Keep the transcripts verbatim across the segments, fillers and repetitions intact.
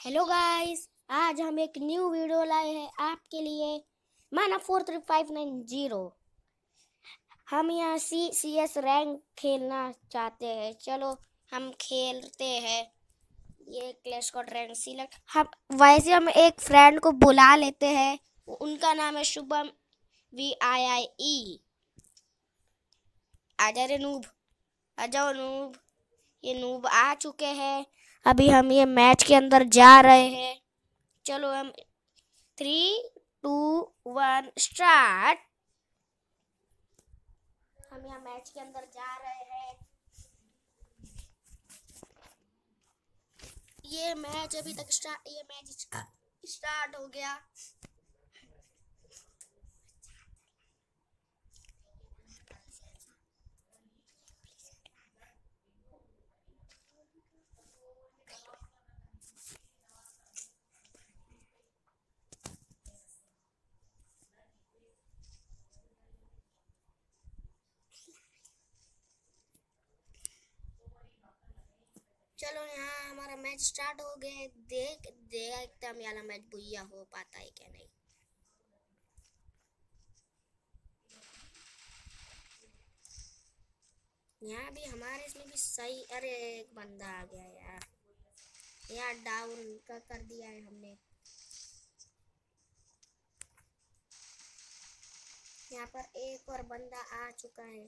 Hello guys, आज हम एक न्यू वीडियो लाए हैं आपके लिए। माना four three five nine zero. हम यहाँ सी सी एस रैंक खेलना चाहते हैं। चलो हम खेलते हैं। ये क्लैश स्क्वाड रैंक सिलेक्ट। हम वैसे हम एक फ्रेंड को बुला लेते हैं। उनका नाम है शुभम वी आई आई ई। आजा रे नूब, आ जाओ नूब। ये नूब आ चुके हैं। अभी हम ये मैच के अंदर जा रहे हैं। चलो हम थ्री टू वन स्टार्ट। हम यहाँ मैच के अंदर जा रहे हैं। ये मैच अभी तक स्टार्ट ये मैच स्टार्ट हो गया। चलो यहाँ हमारा मैच स्टार्ट हो गया। देख देखते हम यहाँ मैच बुया हो पाता है क्या नहीं। यहाँ भी हमारे इसमें भी सही। अरे एक बंदा आ गया यार। यार डाउन का कर दिया है हमने। यहाँ पर एक और बंदा आ चुका है।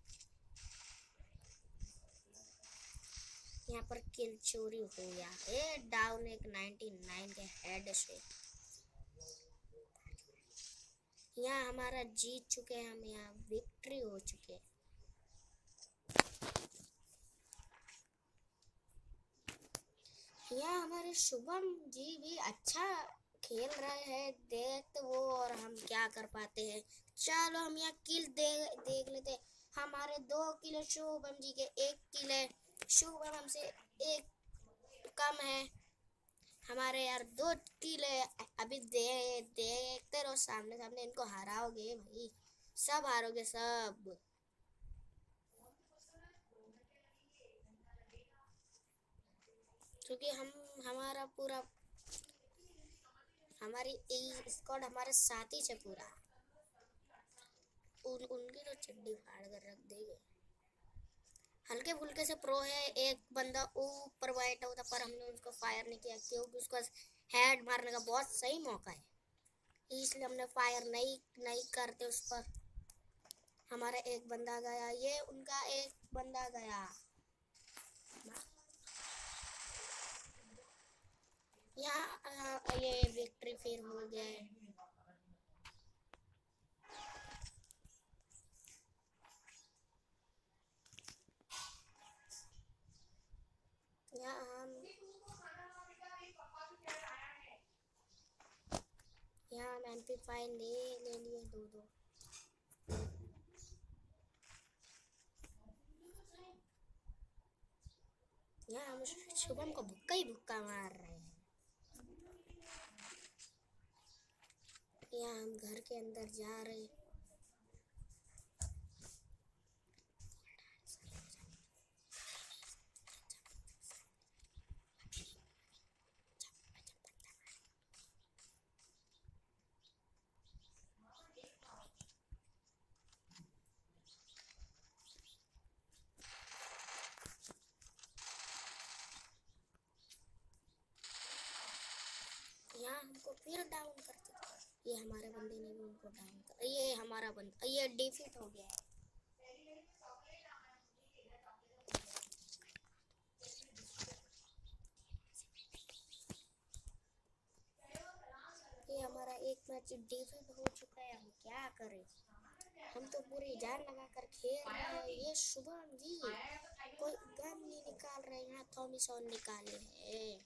यहाँ पर किल चोरी हो गया। ए डाउन एक नाइन्टी नाइन के हेड से। यहाँ हमारा जीत चुके हैं हम। यहाँ विक्ट्री हो चुके हैं। यहाँ हमारे शुभम जी भी अच्छा खेल रहे हैं। देख वो और हम क्या कर पाते हैं। चलो हम यहाँ किल दे, देख लेते हैं। हमारे दो किल है शुभम जी के, एक किल है। शुभम हमसे एक कम है। हमारे यार दो किल है। अभी दे देखते रहो। सामने सामने इनको हराओगे भाई, सब हारोगे सब। क्योंकि हम हमारा पूरा हमारी स्क्वाड हमारे साथी से पूरा उन, उनकी तो चड्डी फाड़ कर रख देंगे। हल्के फुल्के से प्रो है। एक बंदा ऊपर बैठा होता पर हमने उसको फायर नहीं किया क्योंकि उसका हेड मारने का बहुत सही मौका है, इसलिए हमने फायर नहीं नहीं करते उस पर। हमारा एक बंदा गया। ये उनका एक बंदा गया। यहाँ ये विक्ट्री फिर हो गया है। यहाँ हम यहाँ हम एम पी फाइव ले ले लिए दो दो। यहाँ हम शुभम को भुक्का ही भुक्का मार रहे हैं। यहाँ हम घर के अंदर जा रहे हैं। यहाँ हमको फिर डाउन करते थे। ये हमारे बंदे ने भी उनको डाउन कर। ये हमारा बंदा ये डिफीट हो गया है। ये हमारा एक मैच डिफीट हो चुका है। हम क्या करें। हम तो पूरी जान लगा कर खेल रहे हैं। ये शुभम जी कोई गन नहीं निकाल रहे। यहाँ थॉमिसन निकाले हैं।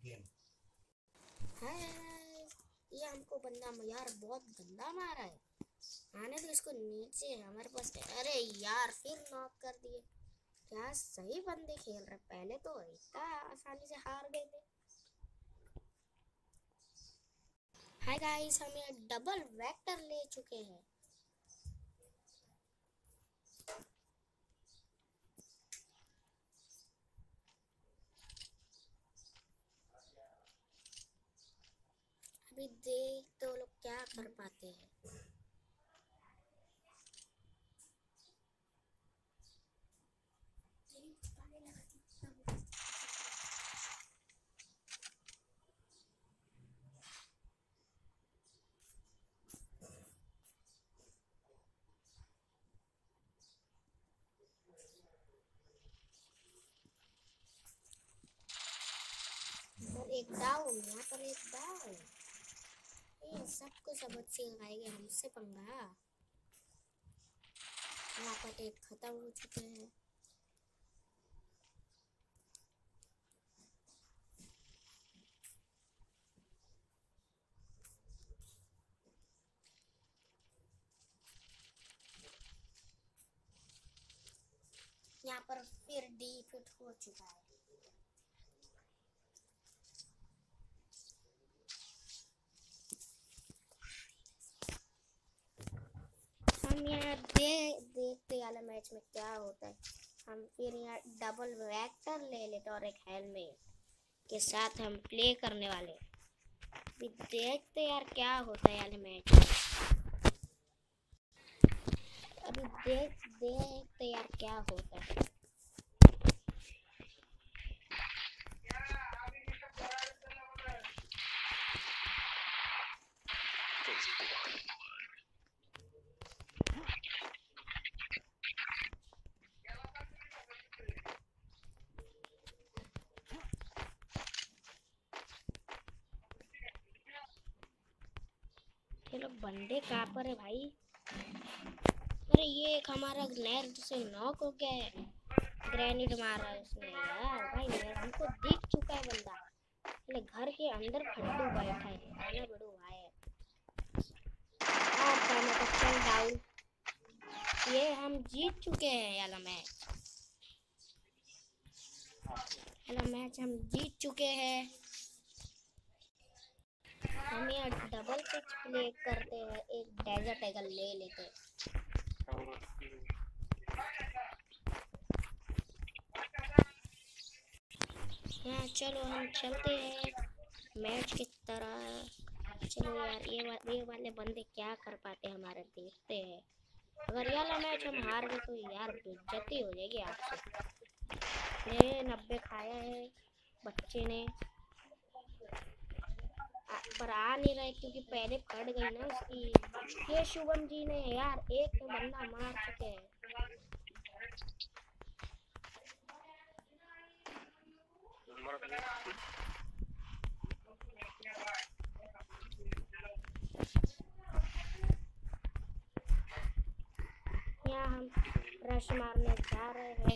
है ये हमको बंदा यार बहुत गंदा मारा है। आने तो इसको नीचे, हमारे पास। अरे यार फिर नॉक कर दिए। क्या सही बंदे खेल रहे, पहले तो इतना आसानी से हार गए थे। हाय गाइस, हम ये डबल वेक्टर ले चुके हैं। अभी देख तो लोग क्या कर पाते हैं। एक डाउन, यहाँ पर एक डाउन। ये सबको सबक सिखाएंगे, हमसे पंगा। यहाँ पर एक खत्म हो चुके हैं। यहाँ पर फिर डिफीट हो चुका है। हम यहाँ दे देखते वाले मैच में क्या होता है। हम फिर यहाँ डबल वेक्टर ले लेते और एक हेलमेट के साथ हम प्ले करने वाले। अभी देखते यार क्या होता है यार मैच। अभी देख देखते यार क्या होता है। ये लोग बंदे कहाँ पर है भाई? अरे ये एक हमारा नहर से नॉक हो गया है। ग्रेनेड मारा है उसने यार। भाई हमको दिख चुका है बंदा। अरे घर के अंदर फट्टू बैठा है। आना बड़ू भाई और कहना तो चल डाउन। ये हम जीत चुके हैं यार मैच। यार मैच हम जीत चुके हैं। हम यहाँ डबल पिच प्ले करते हैं। एक डेजर्ट एगल ले लेते हैं। हाँ चलो हम चलते हैं मैच की तरह। चलो यार ये वा, ये वाले बंदे क्या कर पाते हैं हमारे, देखते हैं। अगर ये वाला मैच हम हार गए तो यार बेइज्जती हो जाएगी आपसे। ये नब्बे खाया है बच्चे ने, पर आ नहीं रहे क्योंकि पहले फट गई ना उसकी। ये शुभम जी ने यार एक बंदा मार चुके हैं। यहाँ हम रश मारने जा रहे हैं।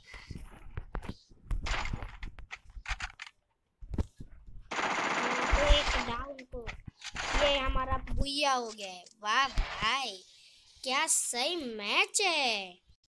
तो एक डाउन को ये हमारा बुया हो गया है। वाह भाई क्या सही मैच है।